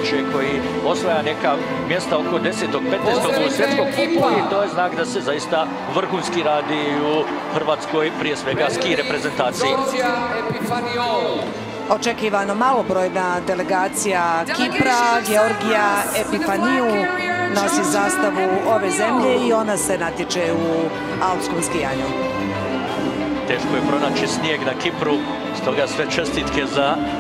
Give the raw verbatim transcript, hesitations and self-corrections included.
najviše, koji osvaja neka mjesta oko desetog petnaestog u svjetskom kupu i to je znak da se zaista vrhunski radi u Hrvatskoj, prije svega ski reprezentaciji. Očekivano malobrojna delegacija Kipra, Georgija Epifaniju, nosi zastavu ove zemlje i ona se natječe u alpskom skijanju. Teško je pronaći snijeg na Kipru, stoga sve čestitke za